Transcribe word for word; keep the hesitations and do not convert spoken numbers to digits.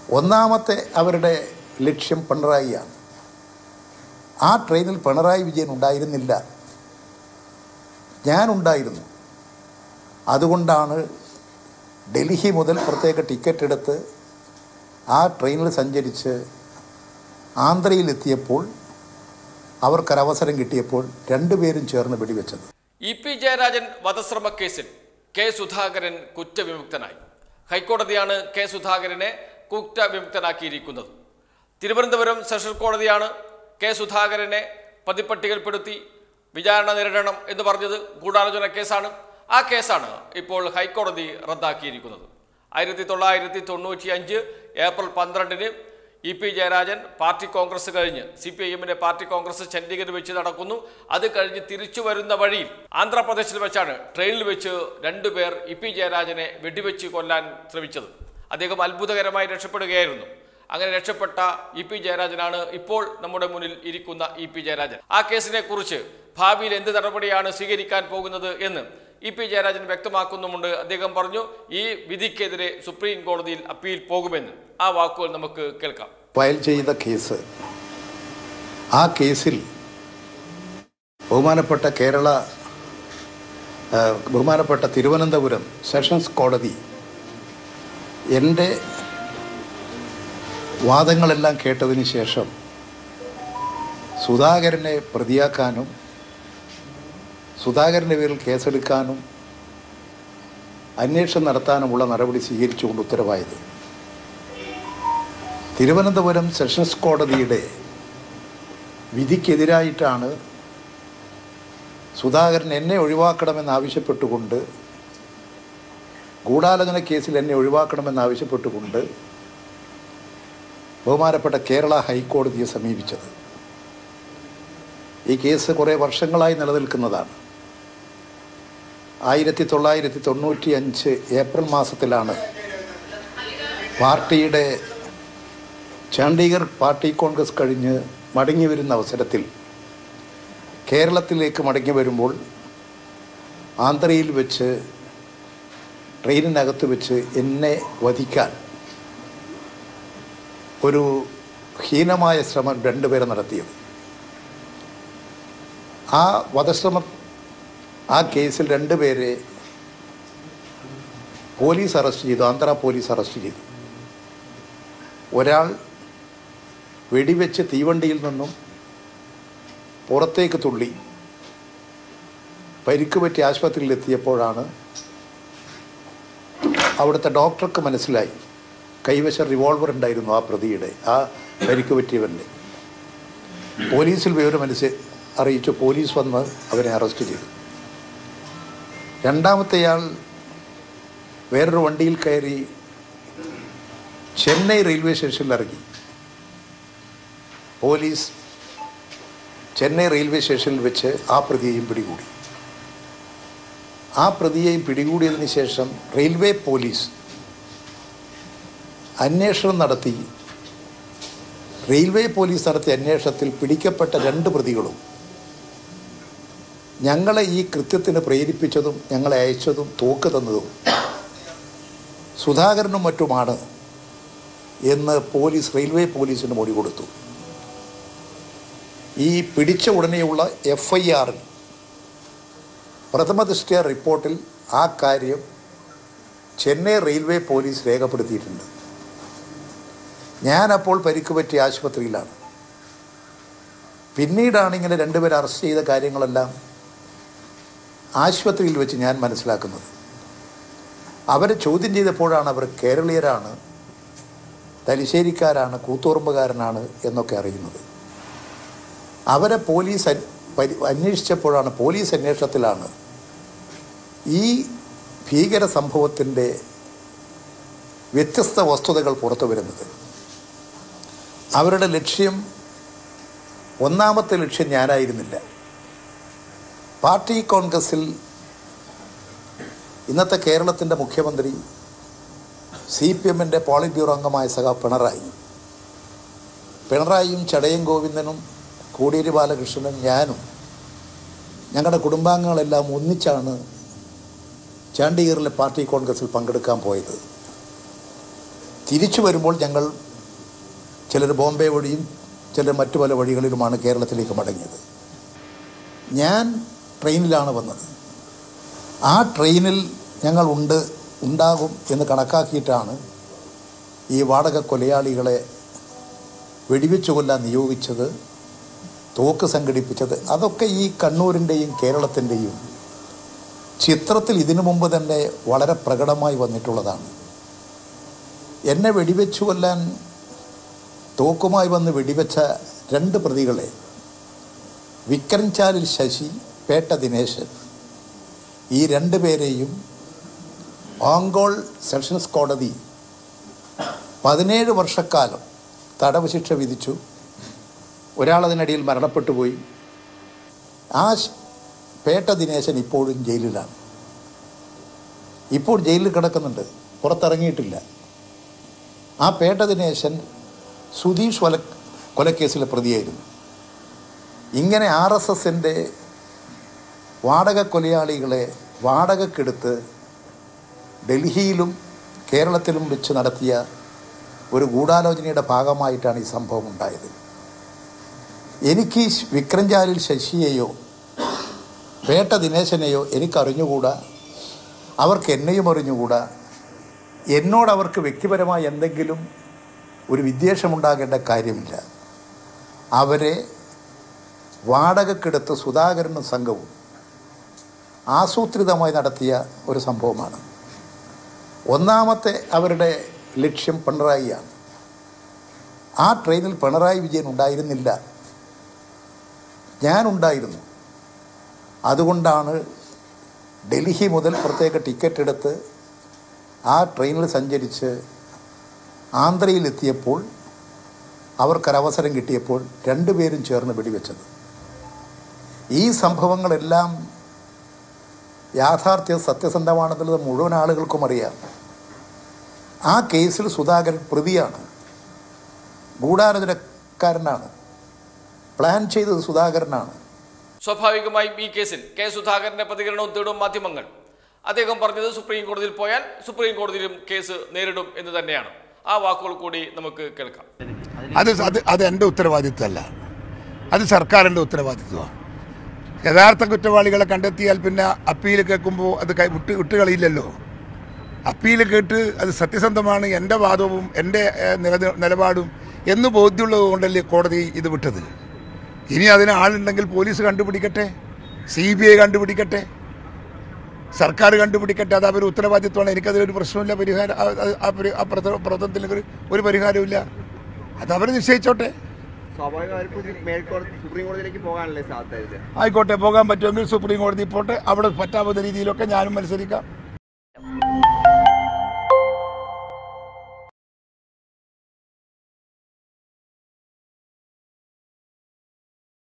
ഒന്നാമത്തെ അവരുടെ ലക്ഷ്യം പിണറായിയാണ്. ആ ട്രെയിനിൽ പിണറായി വിജയൻ ഉണ്ടായിരുന്നില്ല, ഞാനുണ്ടായിരുന്നു. അതുകൊണ്ടാണ് ഡൽഹി മുതൽ പ്രത്യേക ടിക്കറ്റ് എടുത്ത് ആ ട്രെയിനിൽ സഞ്ചരിച്ച് ആന്ധ്രയിലെത്തിയപ്പോൾ അവർക്കൊരവസരം കിട്ടിയപ്പോൾ രണ്ടുപേരും ചേർന്ന് വെടിവെച്ചത്. ഇ പി ജയരാജൻ വധശ്രമ കേസിൽ കെ സുധാകരൻ കുറ്റവിമുക്തനായി. ഹൈക്കോടതിയാണ് കെ സുധാകരനെ കുറ്റവിമുക്തനാക്കിയിരിക്കുന്നത്. തിരുവനന്തപുരം സെഷൻസ് കോടതിയാണ് കെ സുധാകരനെ പ്രതിപ്പട്ടികയിൽപ്പെടുത്തി വിചാരണ നേരിടണം എന്ന് പറഞ്ഞത് ഗൂഢാലോചന കേസാണ്. ആ കേസാണ് ഇപ്പോൾ ഹൈക്കോടതി റദ്ദാക്കിയിരിക്കുന്നത്. ആയിരത്തി തൊള്ളായിരത്തി തൊണ്ണൂറ്റി അഞ്ച് ഏപ്രിൽ പന്ത്രണ്ടിന് E P Jayarajan party congress കഴിഞ്ഞ് സി പി ഐ എമ്മിന്റെ പാർട്ടി കോൺഗ്രസ് ചണ്ഡീഗഡ് വെച്ച് നടക്കുന്നു. അത് കഴിഞ്ഞ് തിരിച്ചു വരുന്ന വഴിയിൽ ആന്ധ്രാപ്രദേശിൽ വെച്ചാണ് ട്രെയിനിൽ വെച്ച് രണ്ടുപേർ ഇ പി ജയരാജനെ വെടിവെച്ച് കൊല്ലാൻ ശ്രമിച്ചത്. അദ്ദേഹം അത്ഭുതകരമായി രക്ഷപ്പെടുകയായിരുന്നു. അങ്ങനെ രക്ഷപ്പെട്ട ഇ പി ജയരാജനാണ് ഇപ്പോൾ നമ്മുടെ മുന്നിൽ ഇരിക്കുന്ന ഇ പി ജയരാജൻ. ആ കേസിനെ കുറിച്ച് ഭാവിയിൽ എന്ത് നടപടിയാണ് സ്വീകരിക്കാൻ പോകുന്നത് എന്ന് ഇ പി ജയരാജൻ വ്യക്തമാക്കുന്നുമുണ്ട്. അദ്ദേഹം പറഞ്ഞു, ഈ വിധിക്കെതിരെ സുപ്രീം കോടതിയിൽ അപ്പീൽ പോകുമെന്ന്. ആ വാക്കുകൾ നമുക്ക് കേൾക്കാം. ഫയൽ ചെയ്ത കേസ്, ആ കേസിൽ ബഹുമാനപ്പെട്ട കേരള ബഹുമാനപ്പെട്ട തിരുവനന്തപുരം സെഷൻസ് കോടതി എൻ്റെ വാദങ്ങളെല്ലാം കേട്ടതിന് ശേഷം സുധാകരനെ പ്രതിയാക്കാനും സുധാകരൻ്റെ പേരിൽ കേസെടുക്കാനും അന്വേഷണം നടത്താനുമുള്ള നടപടി സ്വീകരിച്ചുകൊണ്ട് ഉത്തരവായത്. തിരുവനന്തപുരം സെഷൻസ് കോടതിയുടെ വിധിക്കെതിരായിട്ടാണ് സുധാകരൻ എന്നെ ഒഴിവാക്കണമെന്നാവശ്യപ്പെട്ടുകൊണ്ട്, ഗൂഢാലോചന കേസിൽ എന്നെ ഒഴിവാക്കണമെന്നാവശ്യപ്പെട്ടുകൊണ്ട് ബഹുമാനപ്പെട്ട കേരള ഹൈക്കോടതിയെ സമീപിച്ചത്. ഈ കേസ് കുറേ വർഷങ്ങളായി നിലനിൽക്കുന്നതാണ്. ആയിരത്തി തൊള്ളായിരത്തി തൊണ്ണൂറ്റി അഞ്ച് ഏപ്രിൽ മാസത്തിലാണ് പാർട്ടിയുടെ ചണ്ഡീഗഡ് പാർട്ടി കോൺഗ്രസ് കഴിഞ്ഞ് മടങ്ങി വരുന്ന അവസരത്തിൽ കേരളത്തിലേക്ക് മടങ്ങി വരുമ്പോൾ ആന്ധ്രയിൽ വെച്ച് ട്രെയിനിനകത്ത് വെച്ച് എന്നെ വധിക്കാൻ ഒരു ഹീനമായ ശ്രമം രണ്ടുപേരെ നടത്തിയത്. ആ വധശ്രമം ആ കേസിൽ രണ്ടുപേരെ പോലീസ് അറസ്റ്റ് ചെയ്തു, ആന്ധ്ര പോലീസ് അറസ്റ്റ് ചെയ്തു. ഒരാൾ വെടിവെച്ച് തീവണ്ടിയിൽ നിന്നും പുറത്തേക്ക് തുള്ളി പരിക്ക് പറ്റി ആശുപത്രിയിൽ എത്തിയപ്പോഴാണ് അവിടുത്തെ ഡോക്ടർക്ക് മനസ്സിലായി കൈവശം റിവോൾവർ ഉണ്ടായിരുന്നു ആ പ്രതിയുടെ, ആ പരിക്ക് പറ്റിയവൻ്റെ. പോലീസിൽ വിവരമനുസ അറിയിച്ചു. പോലീസ് വന്ന് അവരെ അറസ്റ്റ് ചെയ്തു. രണ്ടാമത്തെയാൾ വേറൊരു വണ്ടിയിൽ കയറി ചെന്നൈ റെയിൽവേ സ്റ്റേഷനിൽ ഇറങ്ങി. പോലീസ് ചെന്നൈ റെയിൽവേ സ്റ്റേഷനിൽ വെച്ച് ആ പ്രതിയെയും പിടികൂടി. ആ പ്രതിയെയും പിടികൂടിയതിന് ശേഷം റെയിൽവേ പോലീസ് അന്വേഷണം നടത്തി. റെയിൽവേ പോലീസ് നടത്തിയ അന്വേഷണത്തിൽ പിടിക്കപ്പെട്ട രണ്ട് പ്രതികളും ഞങ്ങളെ ഈ കൃത്യത്തിന് പ്രേരിപ്പിച്ചതും ഞങ്ങളെ അയച്ചതും തോക്ക് തന്നതും സുധാകരനും മറ്റുമാണ് എന്ന് പോലീസ് റെയിൽവേ പോലീസിന് മൊഴി കൊടുത്തു. ഈ പിടിച്ച ഉടനെയുള്ള എഫ് ഐ ആറിൽ പ്രഥമദൃഷ്ട്യാ റിപ്പോർട്ടിൽ ആ കാര്യം ചെന്നൈ റെയിൽവേ പോലീസ് രേഖപ്പെടുത്തിയിട്ടുണ്ട്. ഞാനപ്പോൾ പരിക്ക് പറ്റിയ ആശുപത്രിയിലാണ്. പിന്നീടാണ് ഇങ്ങനെ രണ്ടുപേരെ അറസ്റ്റ് ചെയ്ത കാര്യങ്ങളെല്ലാം ആശുപത്രിയിൽ വെച്ച് ഞാൻ മനസ്സിലാക്കുന്നത്. അവരെ ചോദ്യം ചെയ്തപ്പോഴാണ് അവർ കേരളീയരാണ്, തലശ്ശേരിക്കാരാണ്, കൂത്തുപറമ്പുകാരനാണ് എന്നൊക്കെ അറിയുന്നത്. അവരെ പോലീസ് അന്വേഷിച്ചപ്പോഴാണ്, പോലീസ് അന്വേഷണത്തിലാണ് ഈ ഭീകര സംഭവത്തിൻ്റെ വ്യത്യസ്ത വസ്തുതകൾ പുറത്തു വരുന്നത്. അവരുടെ ലക്ഷ്യം, ഒന്നാമത്തെ ലക്ഷ്യം ഞാനായിരുന്നില്ല. പാർട്ടി കോൺഗ്രസിൽ ഇന്നത്തെ കേരളത്തിൻ്റെ മുഖ്യമന്ത്രി സി പി എമ്മിൻ്റെ പോളിറ്റ് ബ്യൂറോ അംഗമായ സഖാ പിണറായി പിണറായിയും ചടയം ഗോവിന്ദനും കോടിയേരി ബാലകൃഷ്ണനും ഞാനും ഞങ്ങളുടെ കുടുംബാംഗങ്ങളെല്ലാം ഒന്നിച്ചാണ് ചണ്ഡീഗഡിലെ പാർട്ടി കോൺഗ്രസിൽ പങ്കെടുക്കാൻ പോയത്. തിരിച്ചു വരുമ്പോൾ ഞങ്ങൾ ചിലർ ബോംബെ വഴിയും ചിലർ മറ്റു പല വഴികളിലുമാണ് കേരളത്തിലേക്ക് മടങ്ങിയത്. ഞാൻ ട്രെയിനിലാണ് വന്നത്. ആ ട്രെയിനിൽ ഞങ്ങൾ ഉണ്ട് ഉണ്ടാകും എന്ന് കണക്കാക്കിയിട്ടാണ് ഈ വാടക കൊലയാളികളെ വെടിവെച്ചു കൊല്ലാൻ നിയോഗിച്ചത്, തോക്ക് സംഘടിപ്പിച്ചത്. അതൊക്കെ ഈ കണ്ണൂരിൻ്റെയും കേരളത്തിൻ്റെയും ചിത്രത്തിൽ ഇതിനു മുമ്പ് തന്നെ വളരെ പ്രകടമായി വന്നിട്ടുള്ളതാണ്. എന്നെ വെടിവെച്ചു കൊല്ലാൻ തോക്കുമായി വന്ന് വെടിവെച്ച രണ്ട് പ്രതികളെ, വിക്രംചാലിൽ ശശി, പേട്ട ദിനേശൻ, ഈ രണ്ട് പേരെയും ഓങ്കോൾ സെഷൻസ് കോടതി പതിനേഴ് വർഷക്കാലം തടവ് ശിക്ഷ വിധിച്ചു. ഒരാളതിനിടയിൽ മരണപ്പെട്ടു പോയി. ആ പേട്ട ദിനേശൻ ഇപ്പോഴും ജയിലിലാണ്. ഇപ്പോൾ ജയിലിൽ കിടക്കുന്നുണ്ട്, പുറത്തിറങ്ങിയിട്ടില്ല. ആ പേട്ട ദിനേശൻ സുധീഷ് കൊല കൊലക്കേസിലെ പ്രതിയായിരുന്നു. ഇങ്ങനെ ആർ എസ് എസിൻ്റെ വാടക കൊലയാളികളെ വാടകക്കെടുത്ത് ഡൽഹിയിലും കേരളത്തിലും വെച്ച് നടത്തിയ ഒരു ഗൂഢാലോചനയുടെ ഭാഗമായിട്ടാണ് ഈ സംഭവം ഉണ്ടായത്. എനിക്ക് വിക്രംചാലിൽ ശശിയെയോ പേട്ട ദിനേശനെയോ എനിക്കറിഞ്ഞുകൂടാ, അവർക്ക് എന്നെയും അറിഞ്ഞുകൂടാ. എന്നോടവർക്ക് വ്യക്തിപരമായി എന്തെങ്കിലും ഒരു വിദ്വേഷമുണ്ടാകേണ്ട കാര്യമില്ല. അവരെ വാടകക്കെടുത്ത് സുധാകരനും സംഘവും ആസൂത്രിതമായി നടത്തിയ ഒരു സംഭവമാണ്. ഒന്നാമത്തെ അവരുടെ ലക്ഷ്യം പിണറായിയാണ്. ആ ട്രെയിനിൽ പിണറായി വിജയൻ ഉണ്ടായിരുന്നില്ല, ഞാനുണ്ടായിരുന്നു. അതുകൊണ്ടാണ് ഡൽഹി മുതൽ പ്രത്യേക ടിക്കറ്റ് എടുത്ത് ആ ട്രെയിനിൽ സഞ്ചരിച്ച് ആന്ധ്രയിലെത്തിയപ്പോൾ അവർക്കൊരവസരം കിട്ടിയപ്പോൾ രണ്ടുപേരും ചേർന്ന് വെടിവെച്ചത്. ഈ സംഭവങ്ങളെല്ലാം യാഥാർത്ഥ്യ സത്യസന്ധമാണെന്നുള്ളത് മുഴുവൻ ആളുകൾക്കും അറിയാം. ആ കേസിൽ സുധാകരൻ പ്രതിയാണ്, ഗൂഢാലോചനക്കാരനാണ്, പ്ലാൻ ചെയ്തത് സുധാകരനാണ്. സ്വാഭാവികമായും ഈ കേസിൽ കെ സുധാകരന്റെ പ്രതികരണവും തേടും മാധ്യമങ്ങൾ. അദ്ദേഹം പറഞ്ഞത് സുപ്രീം കോടതിയിൽ പോയാൽ സുപ്രീം കോടതിയിലും കേസ് നേരിടും എന്ന് തന്നെയാണ്. ആ വാക്കുകൾ കൂടി നമുക്ക് കേൾക്കാം. അത് അത് അത് എൻ്റെ ഉത്തരവാദിത്വമല്ല, അത് സർക്കാരിൻ്റെ ഉത്തരവാദിത്വമാണ്. യഥാർത്ഥ കുറ്റവാളികളെ കണ്ടെത്തിയാൽ പിന്നെ അപ്പീൽ കേൾക്കുമ്പോൾ അത് കൈ വിട്ട് വിട്ടുകളിയില്ലല്ലോ. അപ്പീൽ കേട്ട് അത് സത്യസന്ധമാണ്, എൻ്റെ വാദവും എൻ്റെ നില നിലപാടും എന്ന് ബോധ്യമുള്ളത് കൊണ്ടല്ലേ കോടതി ഇത് വിട്ടത്. ഇനി അതിന് ആളുണ്ടെങ്കിൽ പോലീസ് കണ്ടുപിടിക്കട്ടെ, സി ബി ഐ കണ്ടുപിടിക്കട്ടെ, സർക്കാർ കണ്ടുപിടിക്കട്ടെ. അത് അവർ ഉത്തരവാദിത്വമാണ്. എനിക്കതിലൊരു പ്രശ്നമില്ല. പരിഹാരം ആ പ്രവർത്തനത്തിൽ ഒരു പരിഹാരമില്ല. അത് അവർ നിശ്ചയിച്ചോട്ടെ. ആയിക്കോട്ടെ, പോകാൻ പറ്റുമെങ്കിൽ സുപ്രീം കോടതി പോട്ടെ. അവിടെ പറ്റാവുന്ന രീതിയിലൊക്കെ ഞാനും മത്സരിക്കാം.